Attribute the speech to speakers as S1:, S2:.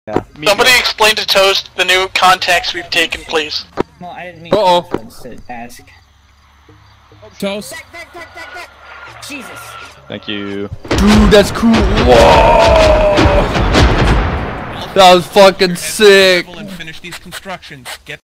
S1: Yeah.
S2: Somebody explain to Toast the new context we've taken, please.
S3: Well, I didn't mean to ask.
S4: Toast.
S3: Jesus.
S5: Thank you.
S6: Dude, that's cool. Whoa! That was fucking sick.
S4: And finish these constructions. Get